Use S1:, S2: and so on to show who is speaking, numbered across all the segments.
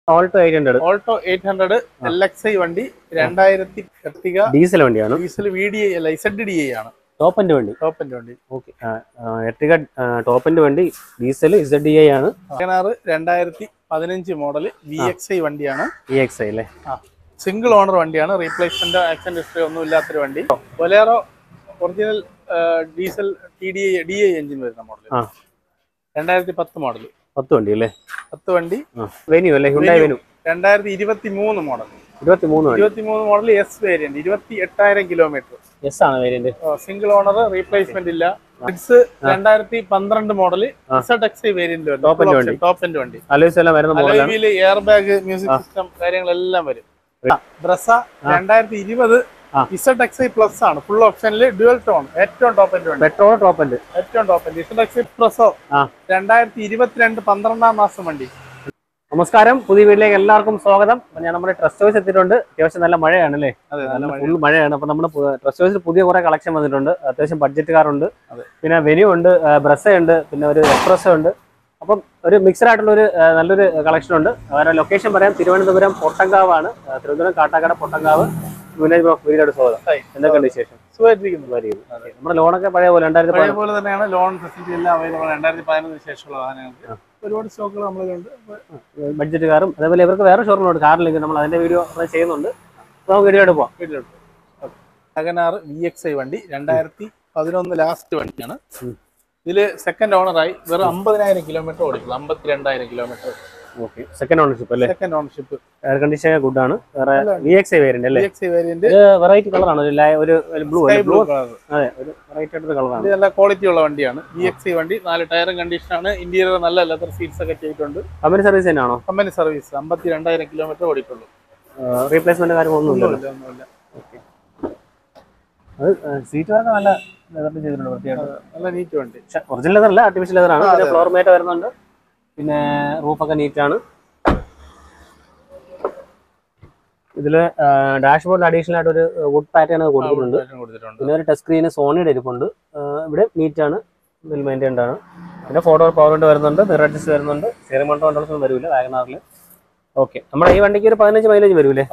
S1: Alto 800
S2: Alto 800 LXI വണ്ടി 2000 Ertiga
S1: diesel വണ്ടിയാണ്.
S2: Diesel VDI അല്ല ZDI ആണ്.
S1: ടോപ്പ് എൻഡ് വണ്ടി.
S2: വണ്ടി.
S1: ഓക്കെ. എർട്ടിഗ ടോപ്പ് എൻഡ് വണ്ടി, ഡീസൽ ZDI ആണ്.
S2: വാഗണാർ 2015 മോഡൽ VXI വണ്ടിയാണ്.
S1: VXI അല്ലേ?
S2: സിംഗിൾ ഓണർ വണ്ടിയാണ്. റീപ്ലേസ്മെന്റ് ആക്സിഡന്റ് ഹിസ്റ്ററി ഒന്നും ഇല്ലാത്തൊരു വണ്ടി. Bolero original diesel DI engine വരുന്ന മോഡൽ. 2010 മോഡൽ.
S1: 10 വണ്ടി അല്ലേ?
S2: 10 വണ്ടി.
S1: വെന്യൂ അല്ലേ? Hyundai Venue.
S2: 2023 model.
S1: 23
S2: model S variant. 28,000 kilometre.
S1: S ആണ് വേരിയന്റ്.
S2: സിംഗിൾ ഓണർ, റീപ്ലേസ്മെന്റ് ഇല്ല. 2012 model ZXI variant. Top end വണ്ടി. അലോയിൽ എയർ ബാഗ്, മ്യൂസിക് സിസ്റ്റം കാര്യങ്ങളെല്ലാം വരും. ബ്രസ 2020 ZXI പ്ലസ് ആണ്. ഫുൾ ഓപ്ഷനിൽ ഡ്യുവൽ ടോൺ. ഏറ്റവും ടോപ്പ് എൻഡ് വണ്ടി.
S1: Petrol top end.
S2: ഏറ്റവും ടോപ്പ് എൻഡ് ZXI പ്ലസ് 2022 12 മാസം വണ്ടി.
S1: നമസ്കാരം, പുതിയ വീട്ടിലേക്ക് എല്ലാവർക്കും സ്വാഗതം. ഞാൻ നമ്മുടെ ട്രസ്റ്റ് ഹൗസ് എത്തിയിട്ടുണ്ട്. അത്യാവശ്യം നല്ല മഴയാണ് അല്ലേ? ഫുൾ മഴയാണ്. അപ്പൊ നമ്മുടെ ട്രസ്റ്റ് ഹൗസിൽ പുതിയ കുറെ കളക്ഷൻ വന്നിട്ടുണ്ട്. അത്യാവശ്യം ബഡ്ജറ്റ് കാർ ഉണ്ട്, പിന്നെ വെന്യൂ ഉണ്ട്, ബ്രസ ഉണ്ട്, പിന്നെ ഒരു എക്സ്പ്രസോ ഉണ്ട്. അപ്പം ഒരു മിക്സഡ് ആയിട്ടുള്ള ഒരു നല്ലൊരു കളക്ഷൻ ഉണ്ട്. വേറെ ലൊക്കേഷൻ പറയാം, തിരുവനന്തപുരം പൊട്ടങ്കാവാണ്. തിരുവനന്തപുരം കാട്ടാക്കട പൊട്ടങ്കാവ്. വീടിനോട് സ്വാഗതം. എന്തൊക്കെയുണ്ട് വിശേഷം? നമ്മുടെ ലോണൊക്കെ പഴയ പോലെ
S2: തന്നെയാണ്. ലോൺ ഫെസിലിറ്റി എല്ലാം അവൈലബിൾ. 2015 ശേഷമുള്ള വാഹനങ്ങൾക്ക് ഒരുപാട് സ്റ്റോക്കുകൾ നമ്മളുണ്ട്.
S1: ബഡ്ജറ്റ് കാറും അതേപോലെ ഇവർക്ക് വേറെ ഷോറൂമുണ്ട് കാറിലേക്ക്. നമ്മൾ അതിന്റെ വീഡിയോ ചെയ്യുന്നുണ്ട്. നമുക്ക് വീഡിയോ പോവാം.
S2: വാഗണാർ VXI വണ്ടി 2011 ലാസ്റ്റ് വണ്ടിയാണ്. ഇതില് സെക്കൻഡ് ഓണറായി വെറും 50,000 കിലോമീറ്റർ ഓടിക്കുള്ളൂ. 52,000 കിലോമീറ്റർ.
S1: സെക്കൻഡ് ഓണർഷിപ്പ് അല്ലേ?
S2: Second ownership.
S1: Air condition good ആണ്. വേറെ VXI വേരിയന്റ് അല്ലേ?
S2: VXI വേരിയന്റ്
S1: വെറൈറ്റി കളറാണ്. ഒരു ബ്ലൂ കളർ. അതെ, ഒരു വെറൈറ്റി ആയിട്ടുള്ള കളറാണ്.
S2: നല്ല ക്വാളിറ്റി ഉള്ള വണ്ടിയാണ്. VXI വണ്ടി 4 ടയറും കണ്ടീഷൻ ആണ്. ഇന്റീരിയർ നല്ല ലെതർ സീറ്റ്സ് ഒക്കെ ചെയ്തിട്ടുണ്ട്.
S1: കമ്പനി സർവീസ് തന്നെയാണോ?
S2: Company service. 52,000 കിലോമീറ്റർ ഓടിക്കുള്ളൂ.
S1: റീപ്ലേസ്മെന്റ് കാര്യങ്ങളൊന്നും ഇല്ല. അത് സീറ്റ് വർക്ക് നല്ല ലെതർ ചെയ്തിട്ടുണ്ട്. വൃത്തിയായിട്ട് നല്ല നീറ്റ് വണ്ടി. ഒറിജിനൽ ലെതർ അല്ല, ആർട്ടിഫിഷ്യൽ ലെതർ ആണ്. പിന്നെ ഫ്ലോർ മാറ്റ് വരുന്നുണ്ട്. പിന്നെ റൂഫൊക്കെ നീറ്റാണ്. ഇതില് ഡാഷ്ബോർഡിൽ അഡീഷണൽ ആയിട്ട് ഒരു വുഡ് പാറ്റേൺ കൊടുത്തിട്ടുണ്ട്. പിന്നെ ഒരു ടച്ച് സ്ക്രീന് സോണിയുടെ ഇരിപ്പുണ്ട്. ഇവിടെ നീറ്റാണ്, വെൽ മെയിൻറ്റൈൻഡ് ആണ്. പിന്നെ 4 ഡോർ പവർ വിൻഡോ വരുന്നുണ്ട്, മിറർ അഡ്ജസ്റ്റ് വരുന്നുണ്ട്. സ്റ്റിയറിംഗ് കൺട്രോൾസ് വരില്ല വാഗണാറിൽ. ഓക്കെ, നമ്മുടെ ഈ വണ്ടിക്ക് ഒരു 15 മൈലേജ് വരൂലേ?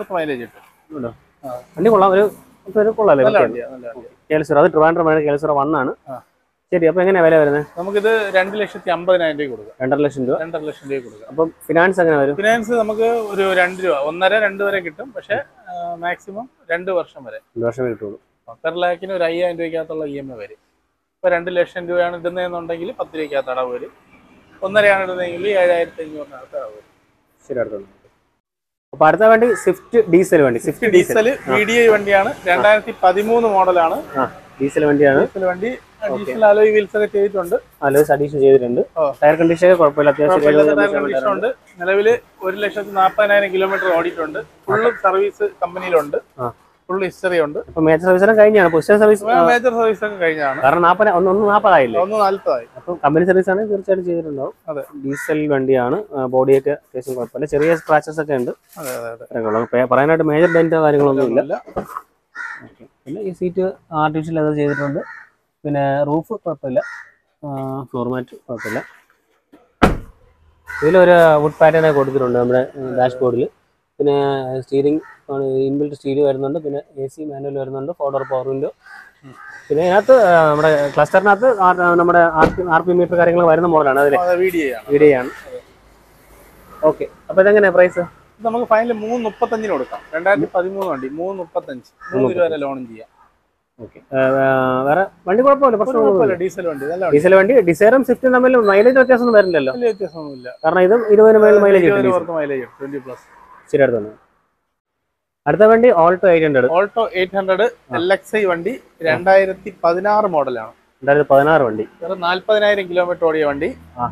S1: വണ്ടി കൊള്ളാം, ഒരു കൊള്ളാല്ലേ? കേൾസുറ. അത് ട്രിവാൻഡ്രം കേൾസുറ 1 ആണ്. ശരി, അപ്പൊ എങ്ങനെയാ വില വരുന്നത്?
S2: നമുക്കിത് 2,50,000 രൂപ കൊടുക്കാം.
S1: 2,50,000 രൂപ.
S2: 2,50,000 രൂപ കൊടുക്കാം.
S1: അപ്പം ഫിനാൻസ് എങ്ങനെ വരും?
S2: ഫിനാൻസ് നമുക്ക് ഒരു 2 രൂപ, 1.5-2 വരെ കിട്ടും. പക്ഷെ മാക്സിമം 2 വർഷം വരെ.
S1: 2 വർഷമേ കിട്ടുള്ളൂ.
S2: 1.5 ലക്ഷത്തിന് ഒരു 5,000 രൂപയ്ക്കകത്തുള്ള EMI വരും. ഇപ്പൊ 2 ലക്ഷം രൂപയാണ് ഇടുന്നതെന്നുണ്ടെങ്കിൽ 10 രൂപയ്ക്കകത്ത് അടവ് വരും. 1.5 ഇടുന്നതെങ്കിൽ 7,500 അടവ് വരും.
S1: ശരി, അടുത്തുണ്ട്. അപ്പൊ അടുത്ത വണ്ടി സ്വിഫ്റ്റ് ഡീസൽ വണ്ടി.
S2: സ്വിഫ്റ്റ് ഡീസൽ VDI വണ്ടിയാണ്. 2013 മോഡലാണ്.
S1: ഡീസൽ വണ്ടിയാണ്.
S2: വണ്ടി അഡീഷണൽ അലോയ് വീൽസ് ഒക്കെ ചെയ്തിട്ടുണ്ട്.
S1: അലോയ്സ് അഡീഷൻ ചെയ്തിട്ടുണ്ട്. ടയർ കണ്ടീഷൻ കുഴപ്പമില്ല, അത്യാവശ്യം
S2: ഉണ്ട്. നിലവിൽ 1,40,000 കിലോമീറ്റർ ഓടിയിട്ടുണ്ട്. ഫുള്ള് സർവീസ് കമ്പനിയിലുണ്ട്. ഫുൾ ഹിസ്റ്ററി ഉണ്ട്.
S1: മേജർ സർവീസ് കഴിഞ്ഞാണ്.
S2: മേജർ സർവീസ് ഒക്കെ കഴിഞ്ഞാണ്.
S1: കാരണം 40 ആയില്ലേ?
S2: 40 ആയി.
S1: അപ്പൊ കമ്പനി സർവീസ് ആണ്, തീർച്ചയായിട്ടും ചെയ്തിട്ടുണ്ടാവും.
S2: അതെ, ഡീസൽ
S1: വണ്ടിയാണ്. ബോഡിയൊക്കെ അത്യാവശ്യം കുഴപ്പമില്ല, ചെറിയ സ്ക്രാച്ചസ് ഒക്കെ ഉണ്ട്. പറയാനായിട്ട് മേജർ ഡെന്റോ കാര്യങ്ങളൊന്നും ഇല്ല. പിന്നെ ഈ സീറ്റ് ആർട്ടിഫിഷ്യൽ ലെതർ ചെയ്തിട്ടുണ്ട്. പിന്നെ റൂഫ് കുഴപ്പമില്ല, ഫ്ലോർ മാറ്റ് കുഴപ്പമില്ല. ഇതിലൊരു വുഡ് പാറ്റേൺ കൊടുത്തിട്ടുണ്ട് നമ്മുടെ ഡാഷ്ബോർഡിൽ. പിന്നെ സ്റ്റീറിംഗ് ഇൻബിൽറ്റ് സ്റ്റീൽ വരുന്നുണ്ട്. പിന്നെ AC മാനുവൽ വരുന്നുണ്ട്. 4 ഡോർ പവർ വിൻഡോ. പിന്നെ ഇതിനകത്ത് നമ്മുടെ ക്ലസ്റ്ററിനകത്ത് നമ്മുടെ RP മീറ്റർ കാര്യങ്ങൾ വരുന്ന മോഡലാണ്. അതിൽ VDI ആണ്. ഓക്കെ, അപ്പൊ ഇതെങ്ങനെയാ പ്രൈസ്?
S2: നമുക്ക് ഫൈനൽ 335 കൊടുക്കാം. 2013 വണ്ടി 335. 3 രൂപ വരെ ലോണും ചെയ്യാം.
S1: ഓക്കെ, വേറെ വണ്ടി കുഴപ്പമില്ല, പ്രശ്നമൊന്നുമില്ല.
S2: ഡീസൽ വണ്ടി
S1: ഡിസൈറും സ്വിഫ്റ്റും തമ്മിൽ മൈലേജ് വ്യത്യാസം വരില്ലല്ലോ?
S2: വ്യത്യാസമൊന്നുമില്ല.
S1: കാരണം ഇതും 20 മൈലേജ്.
S2: 20+.
S1: ശരി, അടുത്താണ്. അടുത്ത വണ്ടി ഓൾട്ടോ 800
S2: LXI വണ്ടി 2016 മോഡലാണ്.
S1: 2016 വണ്ടി.
S2: 40,000 കിലോമീറ്റർ ഓടിയ വണ്ടി.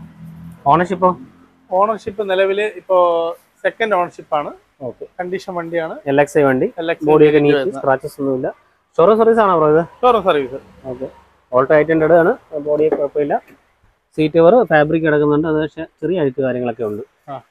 S2: ഓണർഷിപ്പ് നിലവിൽ ഇപ്പോ സെക്കൻഡ് ഓണർഷിപ്പ് ആണ്. കണ്ടീഷൻ വണ്ടിയാണ്.
S1: LXI വണ്ടി. ബോഡിയൊക്കെ നീറ്റ്, സ്ക്രാച്ചസ് ഒന്നുമില്ല. ഷോറൂം സർവീസ് ആണോ ബ്രോ ഇത്?
S2: Showroom service.
S1: ഓക്കെ, ഓൾട്ടോ 800 ആണ്. ബോഡിയൊക്കെ കുഴപ്പമില്ല. സീറ്റ് കവർ ഫാബ്രിക് കിടക്കുന്നുണ്ട്. അത് പക്ഷേ ചെറിയ അഴുക്ക് കാര്യങ്ങളൊക്കെ ഉണ്ട്.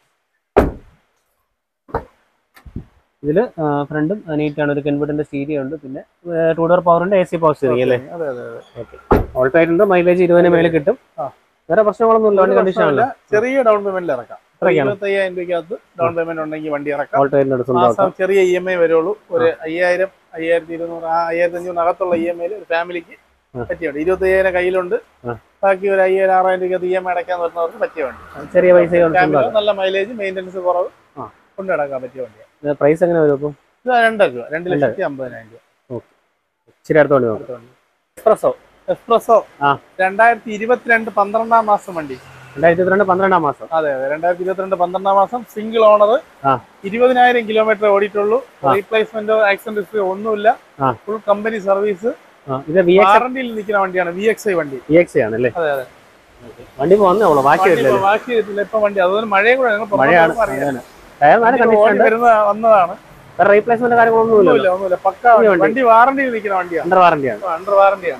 S1: ഇതിൽ ഫ്രണ്ടും നീറ്റാണ്. ഒരു കൺവെർട്ടിന്റെ സ്റ്റീരിയോ ഉണ്ട്. പിന്നെ 2 ഡോർ പവറിന്റെ AC പവർ സ്റ്റിയറിംഗ് അല്ലേ? ഓക്കെ, ഓൾട്ടോ 800 മൈലേജ് 20 മേലെ കിട്ടും. വേറെ പ്രശ്നങ്ങളൊന്നും വണ്ടി കണ്ടീഷൻ അല്ല.
S2: ചെറിയ ഡൗൺ പേയ്മെന്റിൽ ഇറക്കാം. 25,000 രൂപയ്ക്കകത്ത് ഡൗൺ പേയ്മെന്റ് ഉണ്ടെങ്കിൽ വണ്ടി ഇറക്കാം. ചെറിയ EMI വരുള്ളൂ. ഒരു 5,000, 5,200, 5,500 അകത്തുള്ള EMI ഒരു ഫാമിലിക്ക് പറ്റിയുണ്ട്. 25,000 കയ്യിലുണ്ട്. ബാക്കി ഒരു 5,000, 6,000 രൂപയ്ക്കകത്ത് EMI അടയ്ക്കാൻ വരുന്നവർക്ക് പറ്റിയ വണ്ടി. ചെറിയ പൈസ, നല്ല മൈലേജ്, മെയിൻ്റെനൻസ് കുറവ് കൊണ്ട് നടക്കാൻ പറ്റിയ വണ്ടിയാണ്.
S1: പ്രൈസ് എങ്ങനെ വരും?
S2: 2,50,000 രൂപ.
S1: ശരി, അടുത്ത വണ്ടി
S2: എക്സ്പ്രസോ 2022 12 മാസം വണ്ടി.
S1: 2022 12 മാസം.
S2: അതെ, 2022 12 മാസം. സിംഗിൾ ഓണർ, 20,000 കിലോമീറ്റർ ഓടിയിട്ടുള്ളൂ. റീപ്ലേസ്മെന്റോ ആക്സിഡന്റ് ഹിസ്റ്ററി ഒന്നുമില്ല. Full company service. വാറണ്ടിയിൽ നിൽക്കുന്ന വണ്ടിയാണ്. VXI വണ്ടി.
S1: VXI ആണല്ലേ?
S2: അതെ അതെ.
S1: വണ്ടി ബാക്കി
S2: ഇപ്പൊ വണ്ടി അതുപോലെ മഴയും കൂടെ വന്നതാണ്.
S1: റീപ്ലേസ്മെന്റ് കാര്യങ്ങളൊന്നുമില്ല.
S2: പക്ക വണ്ടി വാറണ്ടിയിൽ നിൽക്കുന്ന വണ്ടിയാണ്. അണ്ടർ വാറണ്ടിയാണ്.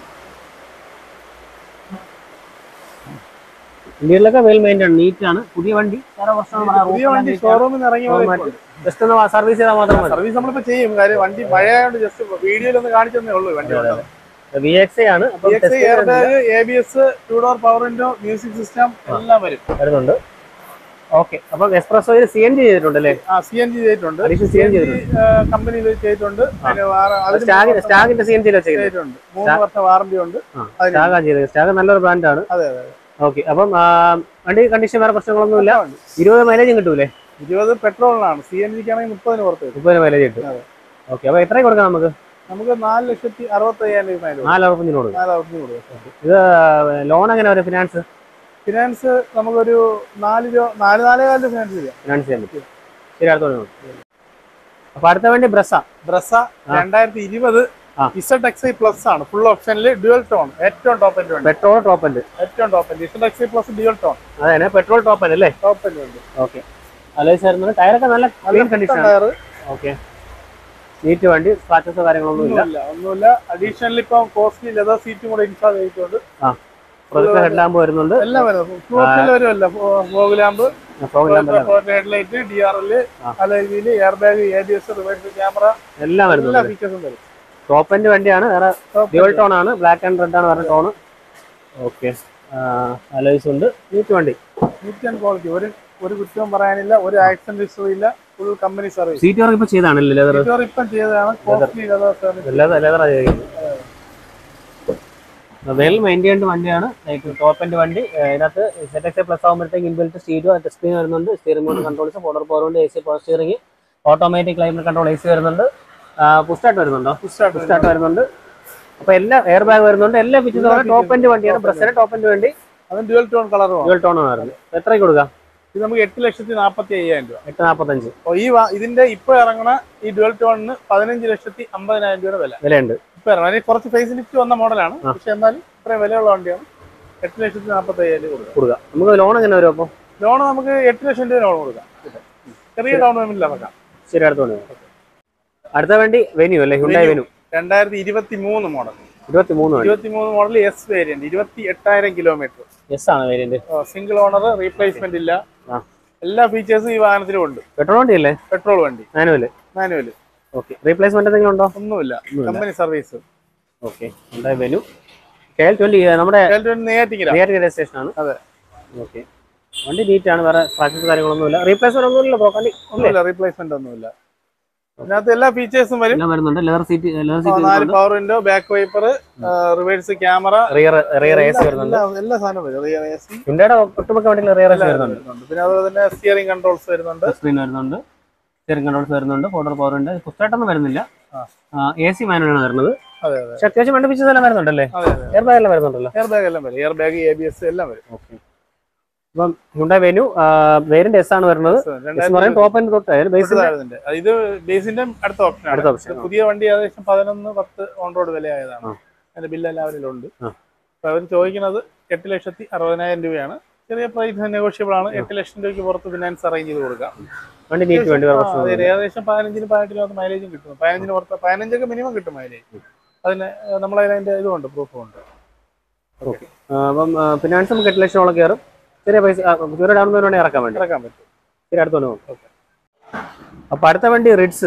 S1: ഇന്ത്യയിലൊക്കെ വെൽ മെയിൻറ്റൈൻഡ്, നീറ്റ് ആണ്. പുതിയ വണ്ടി
S2: ഷോറൂമിൽ നിന്ന് ഇറങ്ങി
S1: ജസ്റ്റ് ഒന്ന് സർവീസ് ചെയ്താൽ മാത്രം മതി.
S2: സർവീസ് നമ്മളിപ്പോ ചെയ്യും. കാര്യം വണ്ടി മഴയായോണ്ട് ജസ്റ്റ് വീഡിയോയിൽ ഒന്ന് കാണിച്ചതേ ഉള്ളൂ. വണ്ടി
S1: VXI ആണ്.
S2: Air bag, ABS, 2 door power window, music system എല്ലാം വരുന്നുണ്ട്.
S1: ഓക്കെ. അപ്പൊ എക്സ്പ്രസോയിൽ CNG ചെയ്തിട്ടുണ്ടല്ലേ?
S2: CNG ചെയ്തിട്ടുണ്ട്. കമ്പനി ചെയ്തിട്ടുണ്ട്.
S1: സ്റ്റാഗിന്റെ CNG
S2: ചെയ്തിട്ടുണ്ട്. 3 വർഷം വാറണ്ടി ഉണ്ട്.
S1: സ്റ്റാഗ് നല്ലൊരു ബ്രാൻഡാണ്.
S2: അതെ അതെ.
S1: ഓക്കെ. അപ്പം വണ്ടി കണ്ടീഷൻ വേറെ പ്രശ്നങ്ങളൊന്നുമില്ല. 20 മൈലേജും കിട്ടൂലേ?
S2: 20 പെട്രോളിനാണ്. CNG-ക്കാണെങ്കിൽ 30 പുറത്ത്
S1: 30 മൈലേജ് കിട്ടും. ഓക്കെ. അപ്പൊ എത്രയും കൊടുക്കാം നമുക്ക്?
S2: 4,65,000 രൂപ.
S1: 4,65,000 കൊടുക്കും. ഇത് ലോൺ എങ്ങനെ വരും? ഫിനാൻസ്
S2: നമുക്കൊരു 4,4,4 ഫിനാൻസ് ചെയ്യാൻ പറ്റും.
S1: ശരി, അടുത്തോളം. അപ്പൊ അടുത്ത വണ്ടി ബ്രസ
S2: 2020 ZXi പ്ലസ് ആണ്. ഫുൾ ഓപ്ഷനിൽ ഡ്യുവൽ ടോൺ. ഏറ്റവും ടോപ്പ് എൻഡ് വണ്ടി.
S1: Petrol top end.
S2: ഏറ്റവും top end ZXi plus dual tone.
S1: അതെ, പെട്രോൾ ടോപ്പ് എൻഡ് അല്ലേ?
S2: ടോപ്പ് എൻഡ് വണ്ടി.
S1: ഓക്കെ. അലോയ്സ് ടയറൊക്കെ നല്ല ക്ലീൻ കണ്ടീഷൻ ആണ്. ഓക്കെ. നീറ്റ് വണ്ടി. സ്ക്രാച്ചസോ കാര്യങ്ങളൊന്നുമില്ല.
S2: അഡീഷണൽ ഇപ്പൊ കോസ്റ്റ്ലി ലെതർ സീറ്റും കൂടെ ഇൻസ്റ്റാൾ ചെയ്തിട്ടുണ്ട്.
S1: ഹെഡ് ലാമ്പ് വരുന്നുണ്ട്.
S2: എല്ലാം വരുന്നുണ്ട്. Fog lamp, headlight, DRL, alloy, air bag, ABS, reverse camera
S1: എല്ലാം വരുന്നുണ്ട്.
S2: എല്ലാ ഫീച്ചേഴ്സും വരും.
S1: ടോപ്പ് എൻഡ് വണ്ടിയാണ്. വേറെ ഡ്യുവൽ ടോൺ ആണ്. ബ്ലാക്ക് ആൻഡ് റെഡ് ആണ് വേറെ ടോൺ. ഓക്കെ. അലോയ്സ് ഉണ്ട്. നീറ്റ് വണ്ടി.
S2: Neat and quality. ഒരു കുറ്റവും പറയാനില്ല. ഒരു ആക്സിഡന്റ് ഹിസ്റ്ററി ഇല്ല. Full company service.
S1: Seat work ഇപ്പൊ ചെയ്താണല്ലേ?
S2: ഇപ്പം ചെയ്തതാണ്. കോസ്റ്റ്ലി
S1: വെൽ മെയിൻറ്റൈൻഡ് വണ്ടിയാണ്. ടോപ്പ് എൻഡ് വണ്ടി. ഇതിനകത്ത് ZXi പ്ലസ് ആകുമ്പോഴത്തേക്ക് ഇൻബിൽറ്റ് സ്റ്റീരിയോ ടച്ച് സ്ക്രീൻ വരുന്നുണ്ട്. Steering mode controls, four door power window, AC power steering, automatic climate control, AC വരുന്നുണ്ട്. പുഷ്ടായിട്ട് വരുന്നുണ്ടോ? പുഷ്ടായിട്ട് വരുന്നുണ്ട്. അപ്പൊ എല്ലാ എയർ ബാഗ് വരുന്നുണ്ട്. എല്ലാ ഫീച്ചേഴ്സും ടോപ്പ് എൻഡ് വണ്ടിയാണ്. ബ്രസ്സിന്റെ ടോപ്പ് എൻഡ് വണ്ടി.
S2: അത് ഡ്യുവൽ ടോൺ കളറും.
S1: ഡ്യുവൽ ടോൺ ആണ്. എത്രയ്ക്ക് കൊടുക്കാം?
S2: ഇത് നമുക്ക് 8,45,000 രൂപ.
S1: 8,45,000.
S2: ഇതിന്റെ ഇപ്പൊ ഇറങ്ങണ ഈ ഡ്യുവൽ ടോണിന് 15,50,000 രൂപയുടെ വിലയുണ്ട്. ഇപ്പൊ ഇറങ്ങണ കുറച്ച് ഫേസ് ലിഫ്റ്റ് വന്ന മോഡലാണ്. പക്ഷെ എന്നാലും ഇത്രയും വിലയുള്ള വണ്ടിയാണ്. 8,45,000 കൊടുക്കാം.
S1: നമുക്ക് ലോൺ എങ്ങനെ വരും? അപ്പൊ
S2: ലോൺ നമുക്ക് 8 ലക്ഷം രൂപ ലോൺ കൊടുക്കാം. ചെറിയ ഡൗൺ പേയ്മെന്റിൽ ഇറക്കാം.
S1: ശരി, അടുത്ത വണ്ടി വെന്യൂ അല്ലേ? Hyundai Venue
S2: 2023 model.
S1: 23
S2: model S variant. 28,000 kilometre.
S1: S ആണ് വേരിയന്റ്.
S2: സിംഗിൾ ഓണർ, റീപ്ലേസ്മെന്റ് ഇല്ല. എല്ലാ ഫീച്ചേഴ്സും ഈ വാഹനത്തിലും ഉണ്ട്.
S1: പെട്രോൾ വണ്ടി അല്ലേ?
S2: പെട്രോൾ വണ്ടി. മാനുവൽ.
S1: ഓക്കെ. റീപ്ലേസ്മെന്റ് എന്തെങ്കിലും ഉണ്ടോ?
S2: ഒന്നുമില്ല. Company service.
S1: Okay. Hyundai Venue KL20 നമ്മുടെ നെയ്യാറ്റിൻകര സ്റ്റേഷൻ ആണ്.
S2: അതെ.
S1: ഓക്കെ. വണ്ടി നീറ്റ് ആണ്. വേറെ സ്ക്രാച്ചസ് കാര്യങ്ങളൊന്നുമില്ല. റീപ്ലേസ്മെന്റ് ഒന്നുമില്ല.
S2: റീപ്ലേസ്മെന്റ് ഒന്നുമില്ല. ഇതിനകത്ത് എല്ലാ ഫീച്ചേഴ്സും
S1: വരുന്നുണ്ട്. Leather seat,
S2: 4 power window, back wiper, reverse camera,
S1: rear AC വരുന്നുണ്ട്.
S2: എല്ലാ സാധനവും വരും. Rear AC.
S1: ഹ്യുണ്ടായിയുടെ ഒട്ടുമിക്ക വണ്ടികൾ റിയർ AC വരുന്നുണ്ട്.
S2: പിന്നെ അതുപോലെ തന്നെ സ്റ്റിയറിംഗ് കൺട്രോൾസ് വരുന്നുണ്ട്.
S1: സ്ക്രീൻ വരുന്നുണ്ട്. സ്റ്റിയറിംഗ് കൺട്രോൾസ് വരുന്നുണ്ട്. ഫോർഡർ പവർ ഉണ്ട്. പുസ്തകമായിട്ടൊന്നും വരുന്നില്ല. AC മാനുവലാണ് വരുന്നത്. പക്ഷെ അത്യാവശ്യം വണ്ടി ഫീച്ചേഴ്സ് എല്ലാം വരുന്നുണ്ടല്ലേ? എയർ ബാഗ് എല്ലാം വരുന്നുണ്ടല്ലോ.
S2: എയർ ബാഗ് എല്ലാം വരും. എയർ ബാഗ്, ABS എല്ലാം വരും.
S1: ഓക്കെ. അപ്പം ഹ്യുണ്ടായി വെന്യൂ വേരിയന്റ് S ആണ് വരുന്നത്. ടോപ്പ് എൻഡ് തൊട്ട്
S2: ഇത് ബേസിന്റെ അടുത്ത ഓപ്ഷൻ. പുതിയ വണ്ടി ഏകദേശം 11-10 ഓൺ റോഡ് വിലയായതാണ്. അതിന്റെ ബില്ല് എല്ലാവരിലും ഉണ്ട്. അപ്പൊ അവർ ചോദിക്കുന്നത് 8,60,000 രൂപയാണ്. ചെറിയ പ്രൈസ് നെഗോഷ്യബിൾ ആണ്. 8 ലക്ഷം രൂപയ്ക്ക് പുറത്ത് ഫിനാൻസ് അറേഞ്ച് ചെയ്ത് കൊടുക്കാം. ഏകദേശം 15-18 മൈലേജും കിട്ടും. 15 പുറത്ത് 15 മിനിമം കിട്ടും മൈലേജ്. അതിന് നമ്മളതിന്റെ ഇതുണ്ട്, പ്രൂഫും ഉണ്ട്.
S1: ഓക്കെ. അപ്പം ഫിനാൻസ് നമുക്ക് 8 ലക്ഷമോളം കയറും. ചെറിയ പൈസ ചെറിയ ഡൗൺ പേയ്മെന്റ് ഇറക്കാൻ പറ്റും. ശരി, അടുത്തോണ്ട് പോകും. അപ്പൊ അടുത്ത വണ്ടി Ritz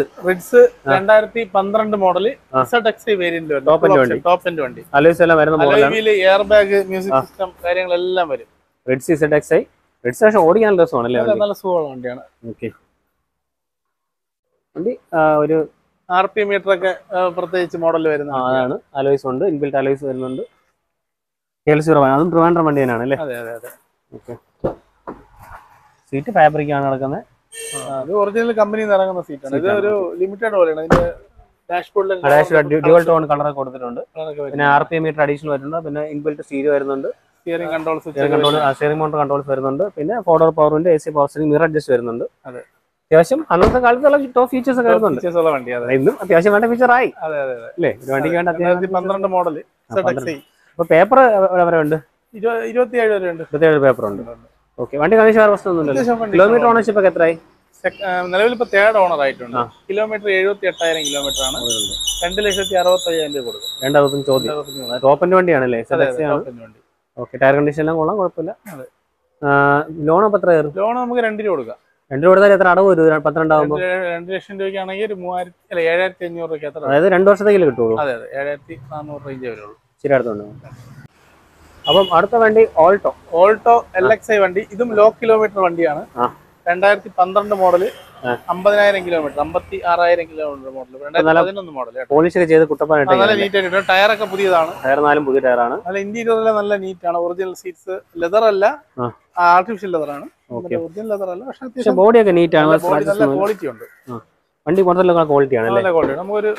S2: 2012 model ZXi variant. Top end വണ്ടി.
S1: അലോയ്സ് എല്ലാം വരുന്ന മോഡലാണ്.
S2: എയർ ബാഗ്, മ്യൂസിക് സിസ്റ്റം കാര്യങ്ങളെല്ലാം വരും.
S1: Reds ZXi. റെഡ്സ് പക്ഷേ ഓടിക്കാൻ നല്ല രസമാണല്ലേ?
S2: നല്ല സുഖമുള്ള വണ്ടിയാണ്.
S1: ഓക്കെ. വണ്ടി ഒരു
S2: RPM മീറ്റർ ഒക്കെ പ്രത്യേകിച്ച് മോഡൽ വരുന്നത്
S1: അതാണ്. അലോയ്സ് ഉണ്ട്, ഇൻബിൽറ്റ് അലോയ്സ് വരുന്നുണ്ട്. KL0 അതും ട്രിവാൻഡ്രം വണ്ടി തന്നെയാണ് അല്ലേ?
S2: അതെ അതെ അതെ.
S1: ഓക്കെ. സീറ്റ് ഫാബ്രിക് ആണ് നടക്കുന്നത്.
S2: ഇത് ഒറിജിനൽ കമ്പനിയിൽ നിന്ന് ഇറങ്ങുന്ന സീറ്റാണ്. ഇത് ഒരു ലിമിറ്റഡ് പോലെയാണ്. ഇതിന്റെ
S1: ഡാഷ്ബോർഡിൽ ഡ്യുവൽ ടോൺ കളർ കൊടുത്തിട്ടുണ്ട്. പിന്നെ RPM മീറ്റർ അഡീഷണൽ വരുന്നുണ്ട്. പിന്നെ ഇൻബിൽറ്റ് സ്റ്റീരിയോ വരുന്നുണ്ട്.
S2: Steering control
S1: steering mounted controls വരുന്നുണ്ട്. പിന്നെ 4 power window, AC power steering, mirror adjust വരുന്നുണ്ട്.
S2: അതെ.
S1: അത്യാവശ്യം അന്നത്തെ കാലത്തുള്ള ടോപ്പ് ഫീച്ചേഴ്സ് ഒക്കെ വരുന്നുണ്ട്. ഇന്നും അത്യാവശ്യം വേണ്ട ഫീച്ചർ ആയി അല്ലേ? ഒരു വണ്ടിക്ക് വേണ്ട
S2: 2012 മോഡൽ.
S1: അപ്പൊ പേപ്പർ വരെ ഉണ്ട്,
S2: 27 വരെ ഉണ്ട്.
S1: 27 പേപ്പർ ഉണ്ട്. ഓക്കെ. വണ്ടി കണ്ടീഷൻ വേറെ പ്രശ്നമൊന്നുമില്ല. കിലോമീറ്റർ ഓണർഷിപ്പ് ഒക്കെ എത്രയായി?
S2: നിലവിൽ ഇപ്പൊ തേർഡ് ഓണർ ആയിട്ടുണ്ട്. കിലോമീറ്റർ 78,000 കിലോമീറ്റർ ആണ്. 2,65,000 രൂപ കൊടുക്കും.
S1: 2,60,000 ചോദ്യം. ടോപ്പിന്റെ വണ്ടിയാണല്ലേ? ഓക്കെ. ടയർ കണ്ടീഷൻ എല്ലാം കൊള്ളാം, കുഴപ്പമില്ല. ലോൺ അപ്പൊ എത്ര കയറും?
S2: ലോൺ നമുക്ക് 2 രൂപ കൊടുക്കാം.
S1: 2 രൂപ കൊടുത്താൽ എത്ര അടവ് വരും? 12 ആകുമ്പോൾ
S2: 2 ലക്ഷം രൂപയ്ക്കാണെങ്കിൽ ഒരു 7,500 രൂപയ്ക്ക് എത്ര?
S1: അതായത് 2 വർഷത്തേക്ക് കിട്ടുള്ളൂ.
S2: അതെ അതെ, 7,400 റേഞ്ച് വരുള്ളൂ.
S1: ശരി, അടുത്തുണ്ട്. അപ്പം അടുത്ത വണ്ടി
S2: ഓൾട്ടോ LXi വണ്ടി. ഇതും ലോ കിലോമീറ്റർ വണ്ടിയാണ്. 2012 model, 50,000 kilometre, 56,000 kilometre model, 2011 model.
S1: Polish ഒക്കെ ചെയ്ത് കുട്ടപ്പാനായിട്ട്
S2: നല്ല നീറ്റ് ആയിട്ട്. ടയറൊക്കെ പുതിയതാണ്.
S1: ടയർ 4 പുതിയ ടയറാണ്.
S2: നല്ല ഇന്റീരിയർ നല്ല നീറ്റ് ആണ്. ഒറിജിനൽ സീറ്റ്സ്, ലെതർ അല്ല, ആർട്ടിഫിഷ്യൽ ലെതർ ആണ്. ഒറിജിനൽ ലെതർ അല്ല, പക്ഷേ
S1: ബോഡി ഒക്കെ നീറ്റ് ആണ്.
S2: നല്ല ക്വാളിറ്റി ഉണ്ട്.
S1: വണ്ടി മൊത്തത്തിലുള്ള ക്വാളിറ്റി ആണ്.
S2: നല്ല ക്വാളിറ്റി. നമുക്കൊരു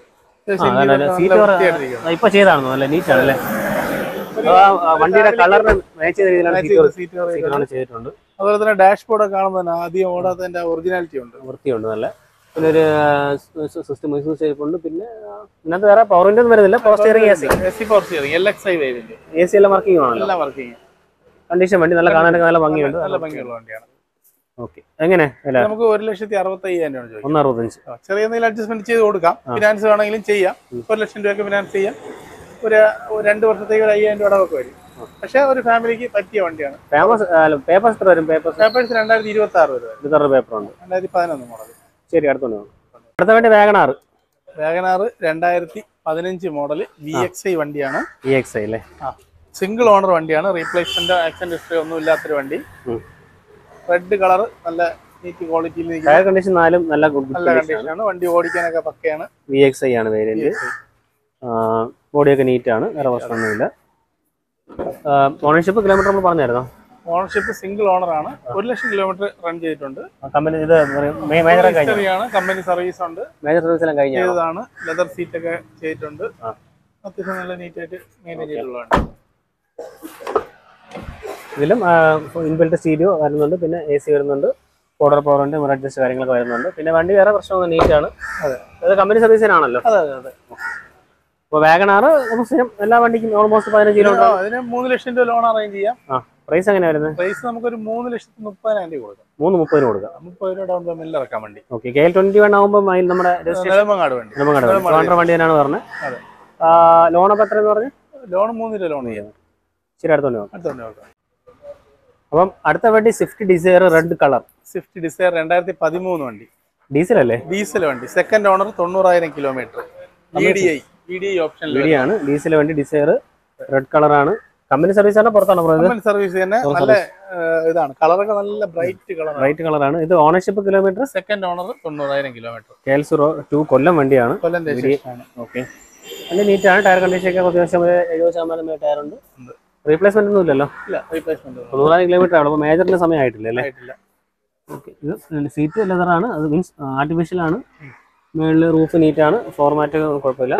S1: ഇപ്പൊ ചെയ്താണോ? നല്ല നീറ്റ് ആണല്ലേ? വണ്ടിയുടെ കളറിന് മാച്ച് ചെയ്ത രീതിയിലാണ് ചെയ്തിട്ടുണ്ട്.
S2: അതുപോലെ തന്നെ ഡാഷ്ബോർഡ് ഒക്കെ കാണുമ്പോൾ തന്നെ ആദ്യം ഓടാത്തതിന്റെ ഒറിജിനാലിറ്റി ഉണ്ട്,
S1: വൃത്തിയുണ്ട്. നല്ല പിന്നെ ഒരു സിസ്റ്റം ഉണ്ട്. പിന്നെ ഇതിനകത്ത് വേറെ പവറിന്റെ ഒന്നും വരുന്നില്ല. Power steering, AC
S2: power steering, LXi variant.
S1: AC എല്ലാം വർക്കിംഗ് ആണല്ലോ?
S2: എല്ലാം വർക്കിംഗ്.
S1: കണ്ടീഷൻ വണ്ടി നല്ല കാണാനൊക്കെ നല്ല ഭംഗിയുണ്ട്.
S2: നല്ല ഭംഗിയുള്ള വണ്ടിയാണ്.
S1: ഓക്കെ. എങ്ങനെ
S2: നമുക്ക് 1,65,000 രൂപ ചോദിക്കും.
S1: 1,65.
S2: ചെറിയ എന്തെങ്കിലും അഡ്ജസ്റ്റ്മെന്റ് ചെയ്ത് കൊടുക്കാം. ഫിനാൻസ് വേണമെങ്കിലും ചെയ്യാം. 1 ലക്ഷം രൂപയ്ക്ക് ഫിനാൻസ് ചെയ്യാം. ഒരു 2 വർഷത്തേക്ക് 5,000 രൂപ അടവൊക്കെ വരും. പക്ഷെ ഒരു ഫാമിലിക്ക് പറ്റിയ വണ്ടിയാണ്.
S1: പേപ്പേഴ്സ് എത്ര വരും? പേപ്പേഴ്സ്
S2: 2026 വരെ.
S1: 26 പേപ്പർ ഉണ്ട്.
S2: 2011 മോഡൽ.
S1: ശരി, അടുത്തുണ്ട്. അടുത്ത വണ്ടി വാഗണാർ
S2: 2015 മോഡൽ VXi വണ്ടിയാണ്.
S1: VXi അല്ലേ?
S2: സിംഗിൾ ഓണർ വണ്ടിയാണ്. റീപ്ലേസ്മെന്റ്, ആക്സിഡന്റ് ഹിസ്റ്ററി ഒന്നും ഇല്ലാത്തൊരു വണ്ടി. റെഡ് കളർ, നല്ല നീറ്റ് ക്വാളിറ്റിയിൽ.
S1: ടയർ കണ്ടീഷൻ നല്ല
S2: കണ്ടീഷനാണ്. വണ്ടി ഓടിക്കാനൊക്കെ പക്കയാണ്.
S1: VXi ആണ് വേരിയന്റ്. ബോഡിയൊക്കെ നീറ്റ് ആണ്, വേറെ പ്രശ്നമൊന്നുമില്ല. ഓണർഷിപ്പ് കിലോമീറ്റർ നമ്മൾ പറഞ്ഞായിരുന്നോ?
S2: ഓണർഷിപ്പ് സിംഗിൾ ഓണർ ആണ്. 1 ലക്ഷം കിലോമീറ്റർ റൺ ചെയ്തിട്ടുണ്ട്.
S1: കമ്പനി ഇത് മേജർ
S2: കമ്പനി സർവീസ് ഉണ്ട്.
S1: മേജർ സർവീസ് എല്ലാം
S2: കഴിഞ്ഞതാണ്. ലെതർ സീറ്റ് ഒക്കെ ചെയ്തിട്ടുണ്ട്. അത്യാവശ്യം നല്ല നീറ്റ് ആയിട്ട് മെയിൻറ്റെയിൻ ചെയ്തിട്ടുള്ളതാണ്.
S1: ഇതിലും ഇൻബിൽറ്റ് സ്റ്റീരിയോ വരുന്നുണ്ട്. പിന്നെ AC വരുന്നുണ്ട്. 4 പവർ ഉണ്ട്, മിറർ അഡ്ജസ്റ്റ് കാര്യങ്ങളൊക്കെ വരുന്നുണ്ട്. പിന്നെ വണ്ടി വേറെ പ്രശ്നമൊന്നും നീറ്റ് ആണ്.
S2: അതെ,
S1: അത് കമ്പനി സർവീസിനാണല്ലോ?
S2: അതെ അതെ അതെ.
S1: അപ്പോൾ വാഗണാർ എല്ലാ വണ്ടിക്കും ഓൾമോസ്റ്റ് 15 കിലോമീറ്റർ.
S2: അതിന് 3 ലക്ഷം രൂപ ലോൺ അറേഞ്ച് ചെയ്യാം.
S1: പ്രൈസ് എങ്ങനെ വരുന്നത്?
S2: പ്രൈസ് നമുക്കൊരു 3,30,000 രൂപ കൊടുക്കാം.
S1: 3,30,000 കൊടുക്കാം.
S2: 30 രൂപ ഡൗൺ പേയ്മെന്റിൽ ഇറക്കാൻ വേണ്ടി.
S1: ഓക്കെ. KL21 ആകുമ്പോൾ നമ്മുടെ
S2: നെടുമങ്ങാട് വണ്ടി
S1: വണ്ടി തന്നെയാണ് പറഞ്ഞത്.
S2: അതെ.
S1: ലോൺ അപ്പോൾ എത്രയെന്ന് പറഞ്ഞു?
S2: ലോൺ 3 രൂപ ലോൺ ചെയ്യാം.
S1: ശരി, അടുത്തോണ്ട് നോക്കാം. അപ്പം അടുത്ത വണ്ടി Swift Dzire red colour.
S2: Swift Dzire 2013 വണ്ടി.
S1: ഡീസൽ അല്ലേ?
S2: ഡീസൽ വണ്ടി. Second owner, 90,000 kilometre. VDI option
S1: ആണ്. ഡീസൽ വണ്ടി, ഡിസയർ റെഡ് കളർ ആണ്. കമ്പനി സർവീസ് ആണ്, പുറത്താണ്?
S2: കമ്പനി സർവീസ് തന്നെ. നല്ല ഇതാണ്. കളറൊക്കെ നല്ല ബ്രൈറ്റ്
S1: കളറാണ്. ഇത് ownership kilometre?
S2: Second owner, 90,000 kilometre.
S1: KL02 Kollam വണ്ടിയാണ്.
S2: കൊല്ലം രജിസ്ട്രേഷൻ.
S1: ഓക്കെ. നല്ല നീറ്റാണ്. ടയർ കണ്ടീഷൻ ഒക്കെ അത്യാവശ്യം 70% ടയർ ഉണ്ട്. റീപ്ലേസ്മെന്റ് ഒന്നും ഇല്ലല്ലോ?
S2: ഇല്ല, റീപ്ലേസ്മെന്റ്.
S1: 100,000 കിലോമീറ്റർ ആണ്. അപ്പോൾ മേജറിന് സമയമായിട്ടില്ല അല്ലേ? ഓക്കെ. ഇത് സീറ്റ് ലെതറാണ്. അത് മീൻസ് ആർട്ടിഫിഷ്യൽ ആണ്. മുകളിൽ റൂഫ് നീറ്റാണ്. ഫോർമാറ്റ് കുഴപ്പമില്ല.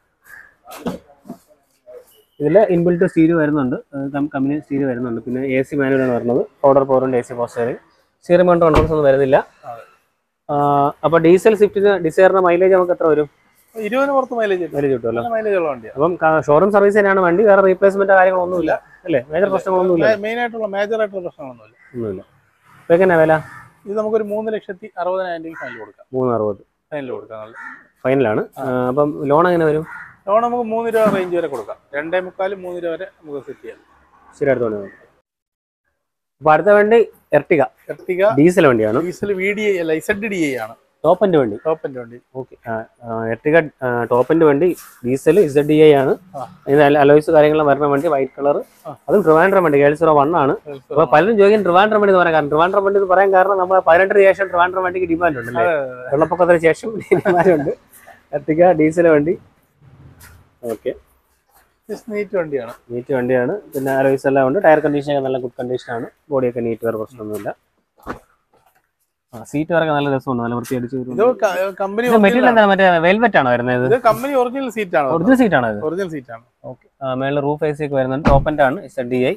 S1: ഇതിൽ ഇൻബിൽറ്റ് സ്റ്റീരിയോ വരുന്നുണ്ട്. കമ്പനി സ്റ്റീരിയോ വരുന്നുണ്ട്. പിന്നെ AC മാനുവലാണ് വരുന്നത്. 4 പവർ ഉണ്ട്, AC power steering mount controls ഒന്നും വരുന്നില്ല. അപ്പോൾ ഡീസൽ സ്വിഫ്റ്റിന് ഡിസയറിന് മൈലേജ് നമുക്ക് എത്ര വരും?
S2: 20 പുറത്ത് മൈലേജ് കിട്ടുമല്ലോ.
S1: അപ്പം ഷോറൂം സർവീസ് തന്നെയാണ് വണ്ടി. വേറെ റീപ്ലേസ്മെന്റ് കാര്യങ്ങളൊന്നുമില്ല അല്ലേ? മേജർ പ്രശ്നങ്ങളൊന്നുമില്ല.
S2: മെയിൻ ആയിട്ടുള്ള മേജർ ആയിട്ടുള്ള പ്രശ്നങ്ങളൊന്നുമില്ല.
S1: ഇപ്പൊ എങ്ങനെയാ വില?
S2: ഇത് നമുക്കൊരു 3,60,000 രൂപ ഫൈനൽ കൊടുക്കാം.
S1: 3,60,000
S2: ഫൈനൽ കൊടുക്കാം.
S1: ഫൈനലാണ്. അപ്പം ലോൺ എങ്ങനെ വരും?
S2: ലോൺ നമുക്ക് 3 രൂപ റേഞ്ച് വരെ കൊടുക്കാം. 2.25 3 രൂപ വരെ നമുക്ക് സെറ്റ് ചെയ്യാം.
S1: ശരി, അടുത്തോണ്ട്. അപ്പൊ അടുത്ത വണ്ടി എർട്ടിഗ ഡീസൽ വണ്ടിയാണ്.
S2: ഡീസൽ VDI അല്ല, ZDI ആണ്.
S1: ടോപ്പ് എൻഡ് വണ്ടി. ഓക്കെ. എർട്ടിഗ ടോപ്പ് എൻഡ് വണ്ടി, ഡീസൽ, ZDI ആണ്. ഇതിന് അലോയ്സ് കാര്യങ്ങളും വരുന്ന വണ്ടി, വൈറ്റ് കളർ. അതും ട്രിവാൻഡ്രം വണ്ടി, L01 ആണ്. അപ്പൊ പലരും ചോദിക്കും ട്രിവാൻഡ്രം വണ്ടി എന്ന് പറയാൻ കാരണം, ട്രിവാൻഡ്രം വണ്ടി എന്ന് പറയാൻ കാരണം നമ്മൾ 18 ശേഷം ട്രിവാൻഡ്രം വണ്ടിക്ക് ഡിമാൻഡ് ഉണ്ടല്ലേ, വെള്ളപ്പൊക്കത്തിന് ശേഷം ഡിമാൻഡ് ഉണ്ട്. എർട്ടിഗ ഡീസൽ വണ്ടി. ഓക്കെ,
S2: നീറ്റ്
S1: വണ്ടിയാണ്. പിന്നെ അലോയ്സ് എല്ലാം ഉണ്ട്. ടയർ കണ്ടീഷൻ നല്ല ഗുഡ് കണ്ടീഷനാണ്. ബോഡിയൊക്കെ നീറ്റ്, വേറെ പ്രശ്നമൊന്നുമില്ല. സീറ്റ് വരെ നല്ല രസമുണ്ട്, നല്ല വൃത്തിയടിച്ച്. മെറ്റീരിയൽ എന്താണ്, മറ്റേ വെൽവെറ്റ് ആണോ വരുന്നത്?
S2: കമ്പനി ഒറിജിനൽ സീറ്റാണ്.
S1: ഒറിജിനൽ സീറ്റാണ്. ഓക്കെ. മേളിൽ റൂഫ് AC ഒക്കെ വരുന്നുണ്ട്. ടോപ്പ് എൻഡ് ആണ്. ZDI.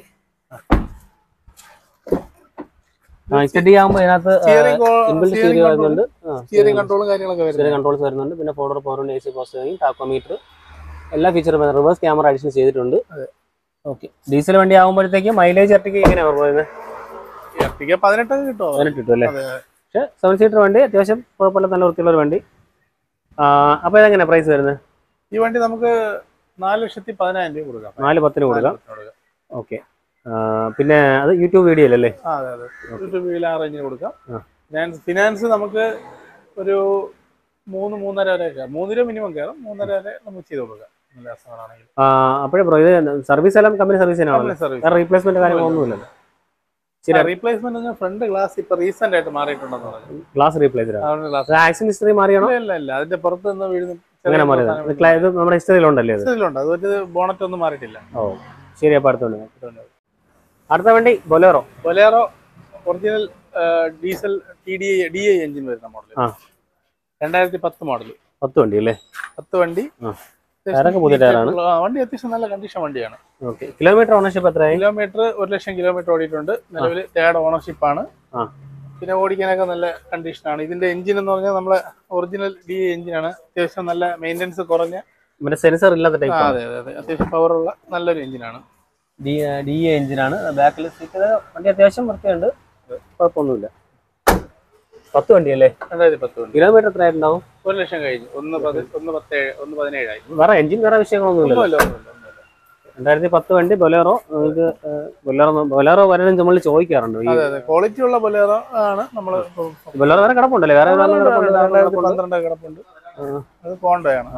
S1: ZDI ആകുമ്പോൾ ഇതിനകത്ത്
S2: സ്റ്റിയറിംഗ്
S1: കൺട്രോൾസ് വരുന്നുണ്ട്. പിന്നെ ഫോർഡർ പവർ, AC പോസ്റ്റ്, ടാക്കോമീറ്റർ, എല്ലാ ഫീച്ചറും റിവേഴ്സ് ക്യാമറ അഡീഷൻ ചെയ്തിട്ടുണ്ട്. ഓക്കെ. ഡീസൽ വണ്ടി ആകുമ്പോഴത്തേക്ക് മൈലേജ് എർട്ടിഗ എങ്ങനെയാണ് പറയുന്നത്?
S2: 18 കിട്ടും അല്ലേ?
S1: പക്ഷെ 7 സീറ്റർ വണ്ടി, അത്യാവശ്യം കുഴപ്പമില്ല, നല്ല വൃത്തിയുള്ള ഒരു വണ്ടി. അപ്പൊ ഇതെങ്ങനെയാ പ്രൈസ് വരുന്നത്?
S2: ഈ വണ്ടി നമുക്ക് 4,10,000 രൂപ കൊടുക്കാം.
S1: 4,10 കൊടുക്കാം. ഓക്കെ. പിന്നെ അത് യൂട്യൂബ് വീഡിയോ അല്ലേ?
S2: യൂട്യൂബ് വീഡിയോ ആ റേഞ്ചിന് കൊടുക്കാം. ഫിനാൻസ് നമുക്ക് ഒരു 3-3.5 വരെ 3 രൂപ മിനിമം കയറും. 3.5 വരെ നമുക്ക് ചെയ്ത് കൊടുക്കാം.
S1: അപ്പോഴേ ബ്രോ, ഇത് സർവീസ് എല്ലാം കമ്പനി സർവീസ് തന്നെയാണോ? റീപ്ലേസ്മെന്റ് കാര്യങ്ങളൊന്നുമില്ലല്ലോ?
S2: റീപ്ലേസ്മെന്റ് ഫ്രണ്ട് ഗ്ലാസ് ഇപ്പൊ റീസെന്റ് ആയിട്ട് മാറിയിട്ടുണ്ടെന്ന് പറഞ്ഞു.
S1: ഗ്ലാസ് റീപ്ലേസ് ആക്സിഡന്റ് ഹിസ്റ്ററി മാറിയാണോ?
S2: ഇല്ല, അതിന്റെ പുറത്ത് നിന്ന് വീഴുന്നു.
S1: അങ്ങനെ മാറിയത് നമ്മുടെ ഹിസ്റ്ററിയിലുണ്ടല്ലേ?
S2: അതുകൊണ്ട് ബോണറ്റ് ഒന്നും മാറിയിട്ടില്ല.
S1: ഓ ശരി. അപ്പൊ അടുത്ത വണ്ടി Bolero.
S2: Original diesel DI engine വരുന്ന മോഡൽ. 2010 മോഡൽ.
S1: 10 വണ്ടി അല്ലേ?
S2: 10 വണ്ടി.
S1: പുതിയ ടയറാണ്.
S2: വണ്ടി അത്യാവശ്യം നല്ല കണ്ടീഷൻ വണ്ടിയാണ്.
S1: കിലോമീറ്റർ ഓണർഷിപ്പ് എത്രയായി?
S2: കിലോമീറ്റർ 1,00,000 കിലോമീറ്റർ ഓടിയിട്ടുണ്ട്. നിലവിൽ 3rd ഓണർഷിപ്പ് ആണ്. പിന്നെ ഓടിക്കാനൊക്കെ നല്ല കണ്ടീഷനാണ്. ഇതിന്റെ എഞ്ചിൻ എന്ന് പറഞ്ഞാൽ നമ്മളെ ഒറിജിനൽ DI എഞ്ചിനാണ്. അത്യാവശ്യം നല്ല മെയിൻ്റെനൻസ് കുറഞ്ഞ,
S1: സെൻസർ ഇല്ലാത്ത ടൈപ്പ്.
S2: അതെ, അത്യാവശ്യം പവറുള്ള നല്ലൊരു എഞ്ചിനാണ്.
S1: DI എഞ്ചിനാണ്. ബാക്കിൽ സീറ്റ് വണ്ടി അത്യാവശ്യം വൃത്തിയുണ്ട്, കുഴപ്പമൊന്നുമില്ല. 10 വണ്ടി അല്ലേ?
S2: 2010 വണ്ടി.
S1: കിലോമീറ്റർ എത്ര ആയിട്ടുണ്ടാവും?
S2: 1,00,000 കഴിഞ്ഞു. 1,17 ആയി.
S1: വേറെ എഞ്ചിൻ വേറെ വിഷയങ്ങളൊന്നുമില്ല. 2010 വണ്ടി ബൊലേറോ. ബൊലേറോ വരാനും നമ്മൾ ചോദിക്കാറുണ്ട്.
S2: ക്വാളിറ്റി ഉള്ള ബൊലേറോ ആണ്. നമ്മള്
S1: ബൊലേറോ വേറെ കിടപ്പുണ്ടല്ലേ? വേറെ
S2: 2012 കിടപ്പുണ്ട്. അത് കോണ്ടോയാണ്.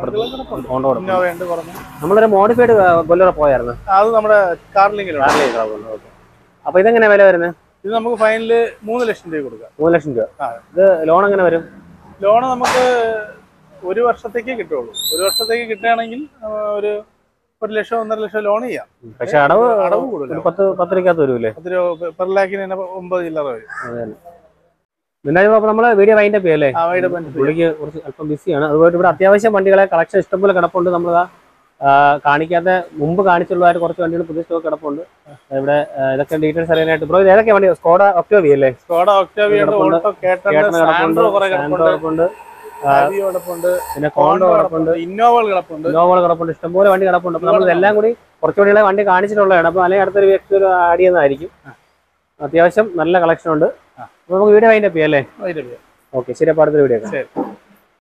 S1: നമ്മളൊരു മോഡിഫൈഡ് ബൊലേറോ പോയായിരുന്നു.
S2: അത് നമ്മുടെ കാർലിംഗിലുണ്ട്.
S1: അപ്പൊ ഇതെങ്ങനെ വില വരുന്നത്?
S2: ഇത് നമുക്ക് ഫൈനല് 3,00,000 രൂപ കൊടുക്കാം.
S1: 3,00,000 രൂപ. ഇത് ലോൺ എങ്ങനെ വരും?
S2: ലോണ് നമുക്ക് 1 വർഷത്തേക്ക് കിട്ടുള്ളൂ. 1 വർഷത്തേക്ക് കിട്ടുകയാണെങ്കിൽ ഒരു 1,00,000 1,50,000 ലോൺ ചെയ്യാം.
S1: പക്ഷെ അടവ് കൂടുതൽ 10 രൂപയ്ക്കകത്ത് വരൂല്ലേ?
S2: 10 രൂപ പെർ ലാഖിന് 9 ചില്ലറ വരും.
S1: നമ്മള് വീഡിയോ വൈൻഡ് അപ്പ് ചെയ്യല്ലേ? പുള്ളിക്ക് കുറച്ച് അല്പം ബിസിയാണ്. അതുപോലെ ഇവിടെ അത്യാവശ്യം വണ്ടികളെ കളക്ഷൻ ഇഷ്ടംപോലെ കിടപ്പുണ്ട്. നമ്മൾ കാണിക്കാത്ത മുമ്പ് കാണിച്ചുള്ളതായിട്ട് കുറച്ച് വണ്ടികൾ പുതിയ സ്റ്റോക്ക് കിടപ്പുണ്ട്. ഇവിടെ ഇതൊക്കെ ഡീറ്റെയിൽസ് അറിയാനായിട്ട് ബ്രോ ഏതൊക്കെ വണ്ടി? സ്കോഡ ഒക്ടോവിയ അല്ലേ?
S2: സ്കോഡ ഒക്ടോവിയ
S1: കിടപ്പുണ്ട്. പിന്നെ കോണ്ടോ കിടപ്പുണ്ട്.
S2: ഇന്നോവകൾ കിടപ്പുണ്ട്.
S1: ഇഷ്ടംപോലെ വണ്ടി കിടപ്പുണ്ട്. അപ്പൊ നമ്മൾ ഇതെല്ലാം കൂടി കുറച്ച് വണ്ടികളെ വണ്ടി കാണിച്ചിട്ടുള്ളതാണ്. അപ്പൊ അല്ലെങ്കിൽ അടുത്തൊരു വ്യക്തി ആഡ് ചെയ്യുന്നതായിരിക്കും. അത്യാവശ്യം നല്ല കളക്ഷൻ ഉണ്ട്. നമുക്ക് വീഡിയോ വൈൻഡ് അപ്പ് ചെയ്യാം അല്ലേ? ഓക്കെ ശരി. അപ്പൊ അടുത്തൊരു വീഡിയോ.